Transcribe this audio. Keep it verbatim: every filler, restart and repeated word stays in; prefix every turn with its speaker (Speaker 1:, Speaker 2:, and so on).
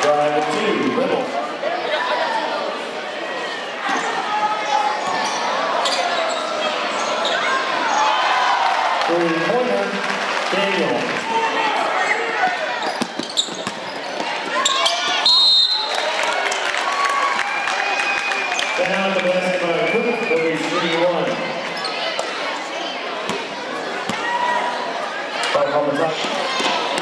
Speaker 1: Drive two, Little. Three-pointer, Daniel. So now the basketball equipment will be three one. Back on the top.